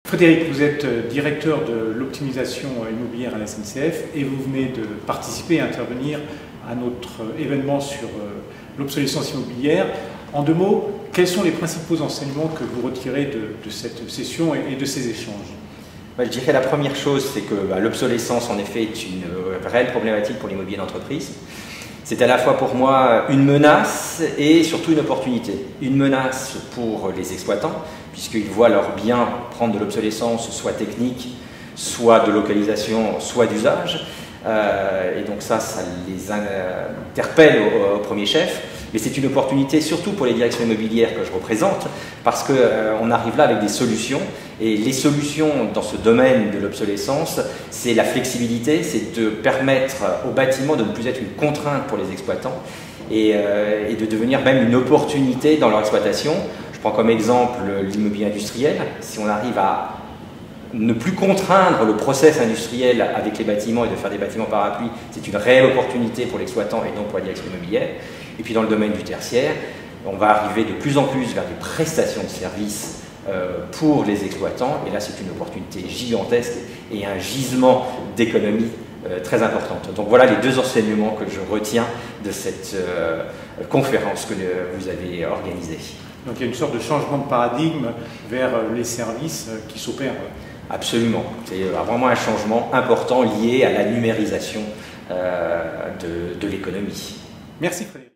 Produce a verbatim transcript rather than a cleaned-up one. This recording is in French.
Frédéric, vous êtes directeur de l'optimisation immobilière à la S N C F et vous venez de participer et intervenir à notre événement sur l'obsolescence immobilière. En deux mots, quels sont les principaux enseignements que vous retirez de, de cette session et de ces échanges? Je dirais la première chose, c'est que bah, l'obsolescence en effet est une réelle problématique pour l'immobilier d'entreprise. C'est à la fois pour moi une menace et surtout une opportunité. Une menace pour les exploitants, puisqu'ils voient leurs biens prendre de l'obsolescence, soit technique, soit de localisation, soit d'usage. Euh, et donc ça, ça les interpelle au, au premier chef. Mais c'est une opportunité surtout pour les directions immobilières que je représente, parce qu'on euh, arrive là avec des solutions. Et les solutions dans ce domaine de l'obsolescence, c'est la flexibilité, c'est de permettre aux bâtiments de ne plus être une contrainte pour les exploitants et, euh, et de devenir même une opportunité dans leur exploitation. Je prends comme exemple l'immobilier industriel. Si on arrive à ne plus contraindre le process industriel avec les bâtiments et de faire des bâtiments parapluies, c'est une réelle opportunité pour l'exploitant et donc pour la direction immobilière. Et puis dans le domaine du tertiaire, on va arriver de plus en plus vers des prestations de services euh, pour les exploitants. Et là, c'est une opportunité gigantesque et un gisement d'économie euh, très importante. Donc voilà les deux enseignements que je retiens de cette euh, conférence que vous avez organisée. Donc il y a une sorte de changement de paradigme vers les services qui s'opèrent. Absolument. C'est vraiment un changement important lié à la numérisation euh, de, de l'économie. Merci Frédéric.